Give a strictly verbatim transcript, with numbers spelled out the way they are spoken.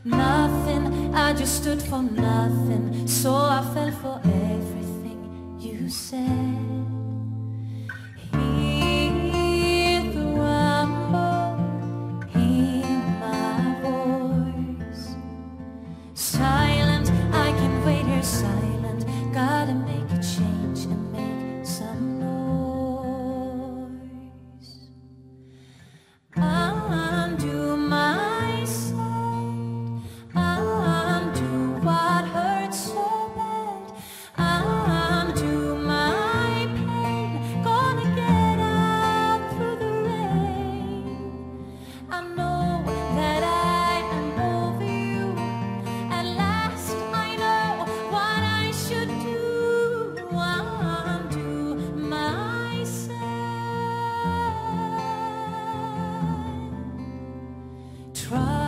Nothing, I just stood for nothing, so I fell for everything you said. Hear the rumble in my voice. Silent, I can wait here silent. Gotta make a change and make some noise. Undo my side, undo what hurts so bad, undo my pain. Gonna get out through the rain. I know that I am over you. At last I know what I should do. Undo myself. Try